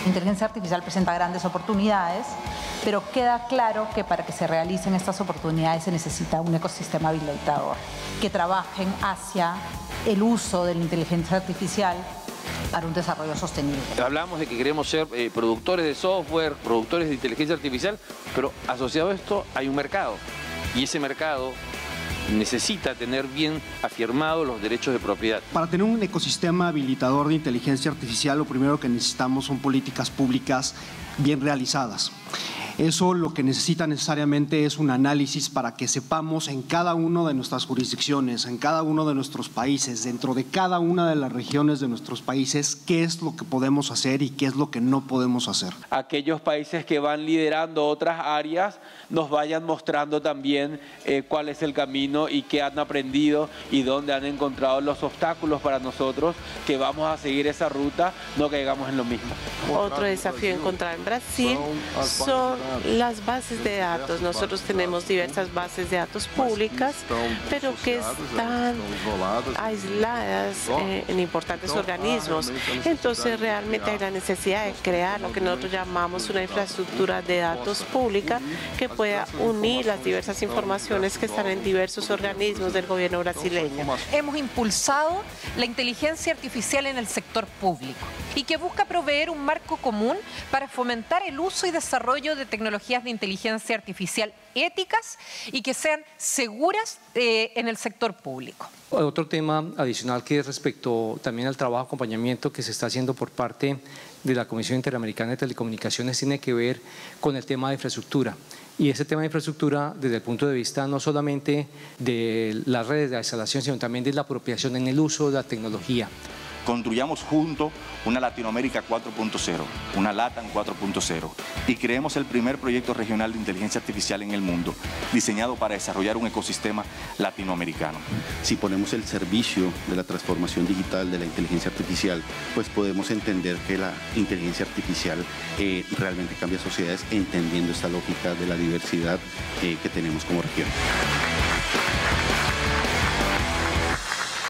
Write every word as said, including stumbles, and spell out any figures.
inteligencia artificial presenta grandes oportunidades, pero queda claro que para que se realicen estas oportunidades se necesita un ecosistema habilitador que trabajen hacia el uso de la inteligencia artificial para un desarrollo sostenible. Hablamos de que queremos ser eh, productores de software, productores de inteligencia artificial, pero asociado a esto hay un mercado, y ese mercado necesita tener bien afirmados los derechos de propiedad. Para tener un ecosistema habilitador de inteligencia artificial, lo primero que necesitamos son políticas públicas bien realizadas. Eso lo que necesita necesariamente es un análisis para que sepamos en cada una de nuestras jurisdicciones, en cada uno de nuestros países, dentro de cada una de las regiones de nuestros países, qué es lo que podemos hacer y qué es lo que no podemos hacer. Aquellos países que van liderando otras áreas nos vayan mostrando también eh, cuál es el camino y qué han aprendido y dónde han encontrado los obstáculos para nosotros, que vamos a seguir esa ruta, no caigamos en lo mismo. Otro desafío a encontrar en Brasil son las bases de datos. Nosotros tenemos diversas bases de datos públicas, pero que están aisladas eh, en importantes organismos. Entonces realmente hay la necesidad de crear lo que nosotros llamamos una infraestructura de datos pública que pueda unir las diversas informaciones que están en diversos organismos del gobierno brasileño. Hemos impulsado la inteligencia artificial en el sector público y que busca proveer un marco común para fomentar el uso y desarrollo de tecnologías de inteligencia artificial éticas y que sean seguras eh, en el sector público. Otro tema adicional que es respecto también al trabajo de acompañamiento que se está haciendo por parte de la Comisión Interamericana de Telecomunicaciones tiene que ver con el tema de infraestructura. Y ese tema de infraestructura desde el punto de vista no solamente de las redes de instalación, sino también de la apropiación en el uso de la tecnología. Construyamos juntos una Latinoamérica cuatro punto cero, una LATAM cuatro punto cero, y creemos el primer proyecto regional de inteligencia artificial en el mundo, diseñado para desarrollar un ecosistema latinoamericano. Si ponemos el servicio de la transformación digital de la inteligencia artificial, pues podemos entender que la inteligencia artificial eh, realmente cambia sociedades, entendiendo esta lógica de la diversidad eh, que tenemos como región.